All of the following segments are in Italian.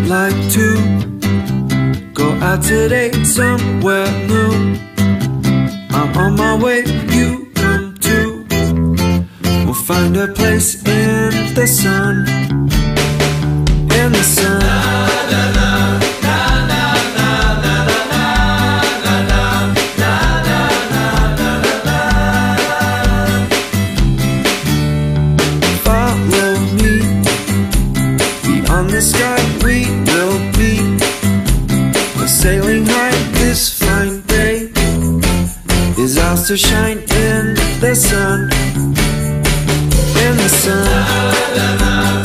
like to go out today somewhere new. I'm on my way, you come too. We'll find a place in the sun. In the sun. Follow me. Beyond the sky we will be. We're sailing high this fine day. Is ours to shine in the sun. In the sun.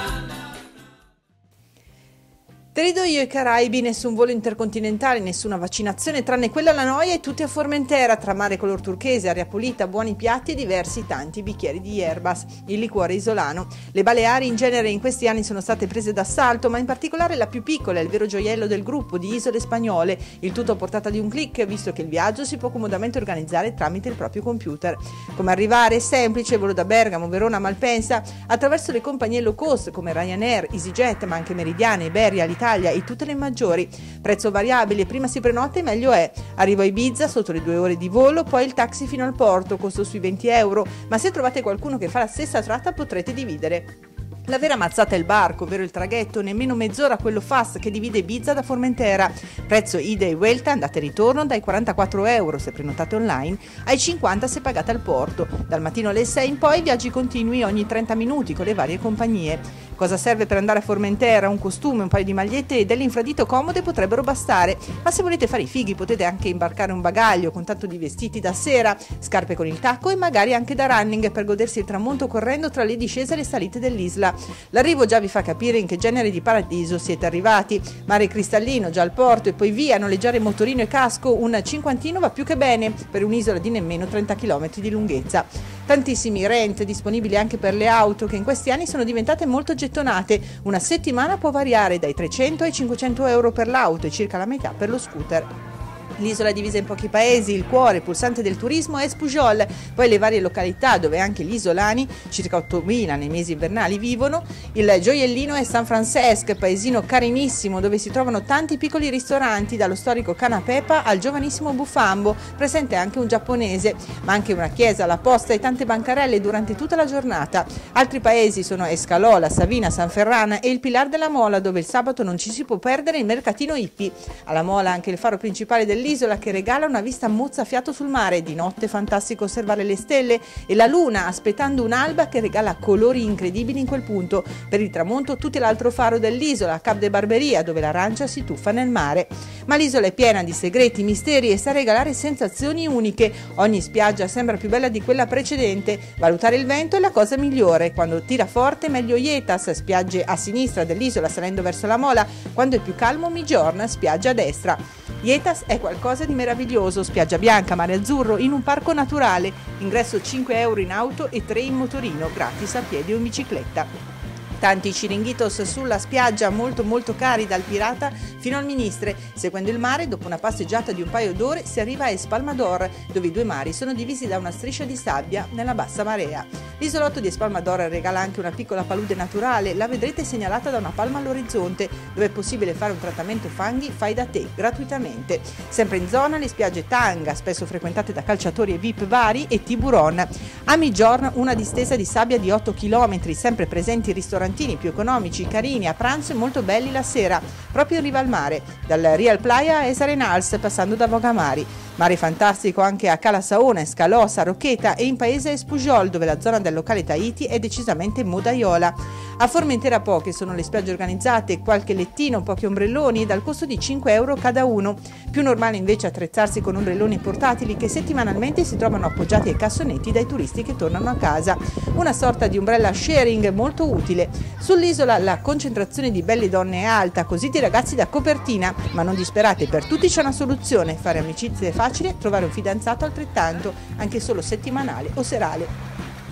Territorio e Caraibi, nessun volo intercontinentale, nessuna vaccinazione tranne quella alla noia e tutti a Formentera, tra mare color turchese, aria pulita, buoni piatti e diversi tanti bicchieri di Yerbas, il liquore isolano. Le Baleari in genere in questi anni sono state prese d'assalto, ma in particolare la più piccola è il vero gioiello del gruppo di isole spagnole, il tutto a portata di un click, visto che il viaggio si può comodamente organizzare tramite il proprio computer. Come arrivare? È semplice, volo da Bergamo, Verona, Malpensa, attraverso le compagnie low cost come Ryanair, EasyJet, ma anche Meridiane, Iberia, l'Italia e tutte le maggiori. Prezzo variabile, prima si prenota e meglio è. Arrivo a Ibiza sotto le 2 ore di volo, poi il taxi fino al porto, costo sui 20 euro, ma se trovate qualcuno che fa la stessa tratta potrete dividere. La vera mazzata è il barco, ovvero il traghetto, nemmeno mezz'ora quello fast che divide Ibiza da Formentera. Prezzo ida e vuelta, andata e ritorno, dai 44 euro se prenotate online, ai 50 se pagate al porto. Dal mattino alle 6 in poi viaggi continui ogni 30 minuti con le varie compagnie. Cosa serve per andare a Formentera? Un costume, un paio di magliette e dell'infradito comode potrebbero bastare, ma se volete fare i fighi potete anche imbarcare un bagaglio con tanto di vestiti da sera, scarpe con il tacco e magari anche da running per godersi il tramonto correndo tra le discese e le salite dell'isola. L'arrivo già vi fa capire in che genere di paradiso siete arrivati. Mare cristallino, già al porto e poi via, noleggiare motorino e casco, un cinquantino va più che bene per un'isola di nemmeno 30 km di lunghezza. Tantissimi rent disponibili anche per le auto che in questi anni sono diventate molto gettonate. Una settimana può variare dai 300 ai 500 euro per l'auto e circa la metà per lo scooter. L'isola è divisa in pochi paesi, il cuore pulsante del turismo è Espujol, poi le varie località dove anche gli isolani, circa 8.000 nei mesi invernali, vivono. Il gioiellino è San Francesc, paesino carinissimo dove si trovano tanti piccoli ristoranti, dallo storico Cana Pepa al giovanissimo Bufambo, presente anche un giapponese, ma anche una chiesa, la posta e tante bancarelle durante tutta la giornata. Altri paesi sono Escalola, Savina, San Ferran e il Pilar della Mola, dove il sabato non ci si può perdere il mercatino hippie. Alla Mola anche il faro principale dell'isola che regala una vista mozzafiato sul mare, di notte fantastico osservare le stelle e la luna aspettando un'alba che regala colori incredibili in quel punto. Per il tramonto tutto l'altro faro dell'isola, Cap de Barberia, dove l'arancia si tuffa nel mare. Ma l'isola è piena di segreti, misteri e sa regalare sensazioni uniche. Ogni spiaggia sembra più bella di quella precedente. Valutare il vento è la cosa migliore. Quando tira forte meglio Ietas, spiagge a sinistra dell'isola salendo verso la Mola. Quando è più calmo Migjorn, spiaggia a destra. Ietas è qualcosa di meraviglioso, spiaggia bianca, mare azzurro, in un parco naturale, ingresso 5 euro in auto e 3 in motorino, gratis a piedi o in bicicletta. Tanti ciringhitos sulla spiaggia molto cari, dal Pirata fino al Ministre. Seguendo il mare, dopo una passeggiata di un paio d'ore, si arriva a Espalmador, dove i due mari sono divisi da una striscia di sabbia nella bassa marea. L'isolotto di Espalmador regala anche una piccola palude naturale, la vedrete segnalata da una palma all'orizzonte, dove è possibile fare un trattamento fanghi fai da te, gratuitamente. Sempre in zona le spiagge Tanga, spesso frequentate da calciatori e VIP vari, e Tiburon. A Migjorn una distesa di sabbia di 8 km, sempre presenti ristorantini più economici, carini a pranzo e molto belli la sera, proprio in riva al mare, dal Real Playa a Esarenals, passando da Vogamari. Mare fantastico anche a Cala Saona, Escalosa, Rocheta e in paese Espujol, dove la zona del locale Tahiti è decisamente modaiola. A Formentera poche sono le spiagge organizzate, qualche lettino, pochi ombrelloni, dal costo di 5 euro cada uno. Più normale invece attrezzarsi con ombrelloni portatili che settimanalmente si trovano appoggiati ai cassonetti dai turisti che tornano a casa. Una sorta di umbrella sharing molto utile. Sull'isola la concentrazione di belle donne è alta, così di ragazzi da copertina, ma non disperate, per tutti c'è una soluzione: fare amicizie è facile, trovare un fidanzato altrettanto, anche solo settimanale o serale.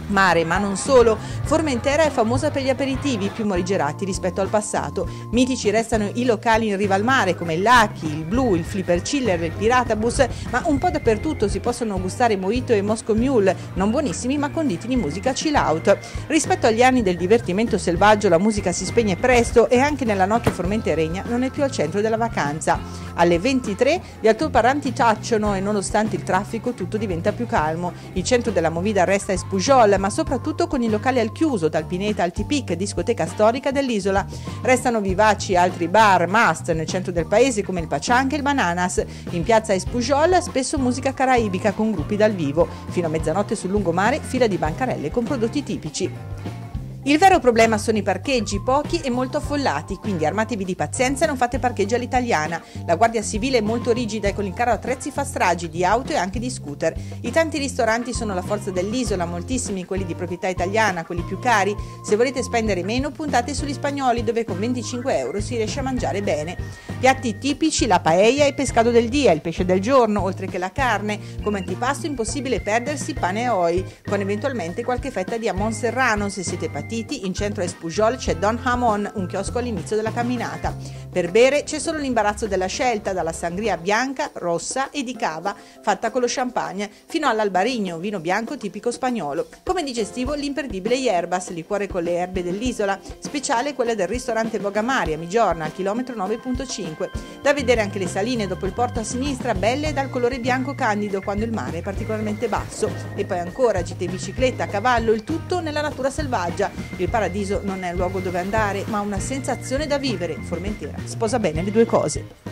Mare, ma non solo. Formentera è famosa per gli aperitivi più morigerati rispetto al passato. Mitici restano i locali in riva al mare come il Lucky, il Blue, il Flipper Chiller, il Piratabus, ma un po' dappertutto si possono gustare Mojito e Moscow Mule, non buonissimi ma conditi di musica chill out. Rispetto agli anni del divertimento selvaggio la musica si spegne presto e anche nella notte formenteregna non è più al centro della vacanza. Alle 23 gli altoparlanti tacciono e nonostante il traffico tutto diventa più calmo. Il centro della movida resta Espujol, ma soprattutto con i locali al chiuso, dal Pineta al Tipic, discoteca storica dell'isola. Restano vivaci altri bar must nel centro del paese come il Pachanca e il Bananas. In piazza Espujol spesso musica caraibica con gruppi dal vivo. Fino a mezzanotte sul lungomare fila di bancarelle con prodotti tipici. Il vero problema sono i parcheggi, pochi e molto affollati, quindi armatevi di pazienza e non fate parcheggio all'italiana. La Guardia Civile è molto rigida e con il carro attrezzi fa stragi di auto e anche di scooter. I tanti ristoranti sono la forza dell'isola, moltissimi quelli di proprietà italiana, quelli più cari. Se volete spendere meno puntate sugli spagnoli dove con 25 euro si riesce a mangiare bene. Piatti tipici, la paella e il pescato del dia, il pesce del giorno, oltre che la carne. Come antipasto impossibile perdersi pane e oi, con eventualmente qualche fetta di jamon serrano se siete patiti. In centro a Espujol c'è Don Jamon, un chiosco all'inizio della camminata. Per bere c'è solo l'imbarazzo della scelta, dalla sangria bianca, rossa e di cava, fatta con lo champagne, fino all'albarigno, vino bianco tipico spagnolo. Come digestivo l'imperdibile Yerbas, liquore con le erbe dell'isola, speciale quella del ristorante Bogamari a Migiorna, al chilometro 9.5. Da vedere anche le saline dopo il porto a sinistra, belle dal colore bianco candido quando il mare è particolarmente basso. E poi ancora gite in bicicletta, a cavallo, il tutto nella natura selvaggia. Il paradiso non è il luogo dove andare, ma una sensazione da vivere. Formentera sposa bene le due cose.